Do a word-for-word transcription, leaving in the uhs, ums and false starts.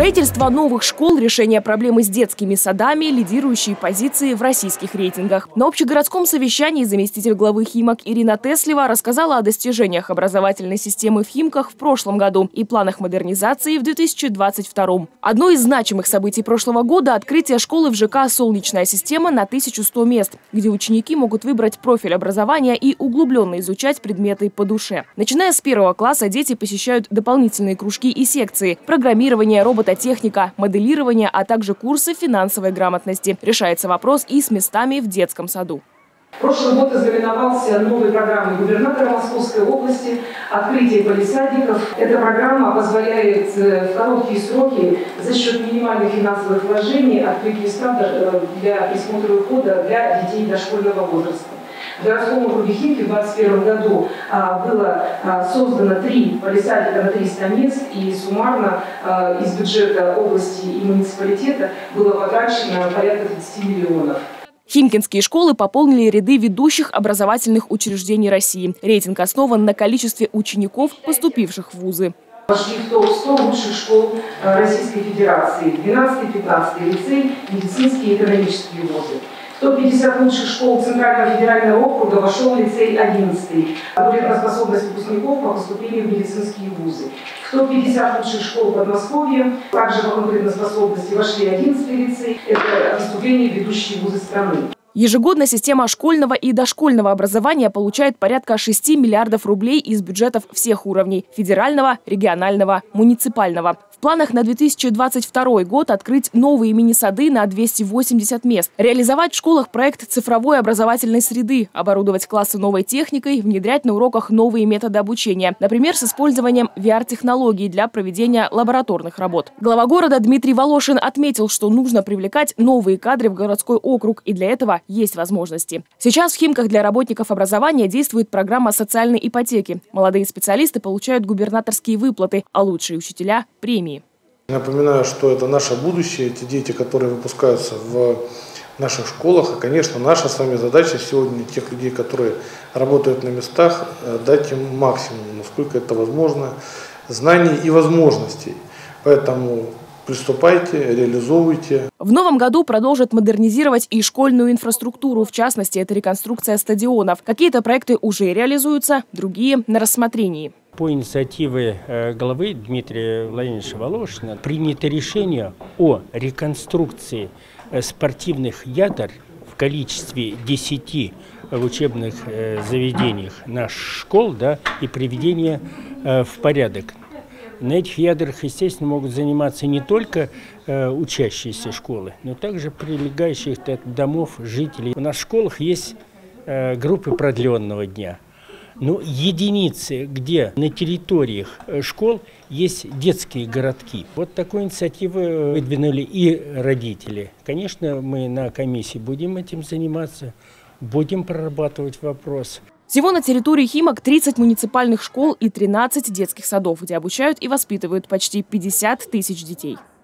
Строительство новых школ, решение проблемы с детскими садами – лидирующие позиции в российских рейтингах. На общегородском совещании заместитель главы Химок Ирина Теслева рассказала о достижениях образовательной системы в Химках в прошлом году и планах модернизации в две тысячи двадцать втором. Одно из значимых событий прошлого года – открытие школы в ЖК «Солнечная система» на тысячу сто мест, где ученики могут выбрать профиль образования и углубленно изучать предметы по душе. Начиная с первого класса дети посещают дополнительные кружки и секции – программирование, робототехника, моделирование, а также курсы финансовой грамотности. Решается вопрос и с местами в детском саду. Прошлый год ознаменовался новой программой губернатора Московской области «Открытие палисадников». Эта программа позволяет в короткие сроки за счет минимальных финансовых вложений открыть места для присмотра и ухода для детей дошкольного возраста. В городском округе Химки в две тысячи двадцать первом году а, было а, создано три палисадника на триста мест, и суммарно а, из бюджета области и муниципалитета было потрачено порядка тридцати миллионов. Химкинские школы пополнили ряды ведущих образовательных учреждений России. Рейтинг основан на количестве учеников, поступивших в вузы. Вошли в топ сто лучших школ Российской Федерации, двенадцатый-пятнадцатый лицей, медицинские и экономические вузы. В топ пятьдесят лучших школ Центрального федерального округа вошел лицей одиннадцатый. Конкурентоспособность выпускников по поступлению в медицинские вузы. В топ пятьдесят лучших школ Подмосковья также по конкурентоспособности вошли одиннадцатый лицей. Это поступление в ведущие вузы страны. Ежегодно система школьного и дошкольного образования получает порядка шести миллиардов рублей из бюджетов всех уровней – федерального, регионального, муниципального. В планах на две тысячи двадцать второй год открыть новые мини-сады на двести восемьдесят мест, реализовать в школах проект цифровой образовательной среды, оборудовать классы новой техникой, внедрять на уроках новые методы обучения, например, с использованием ви ар-технологий для проведения лабораторных работ. Глава города Дмитрий Волошин отметил, что нужно привлекать новые кадры в городской округ, и для этого есть возможности. Сейчас в Химках для работников образования действует программа социальной ипотеки. Молодые специалисты получают губернаторские выплаты, а лучшие учителя – премии. Напоминаю, что это наше будущее, эти дети, которые выпускаются в наших школах. И, конечно, наша с вами задача сегодня тех людей, которые работают на местах, дать им максимум, насколько это возможно, знаний и возможностей. Поэтому приступайте, реализовывайте. В новом году продолжат модернизировать и школьную инфраструктуру. В частности, это реконструкция стадионов. Какие-то проекты уже реализуются, другие на рассмотрении. По инициативе главы Дмитрия Владимировича Волошина принято решение о реконструкции спортивных ядер в количестве десяти в учебных заведениях наших школ, да, и приведения в порядок. На этих ядрах, естественно, могут заниматься не только э, учащиеся школы, но также прилегающих от домов жителей. У нас в школах есть э, группы продленного дня. Но единицы, где на территориях школ есть детские городки. Вот такую инициативу выдвинули и родители. Конечно, мы на комиссии будем этим заниматься, будем прорабатывать вопрос. Всего на территории Химок тридцать муниципальных школ и тринадцать детских садов, где обучают и воспитывают почти пятьдесят тысяч детей.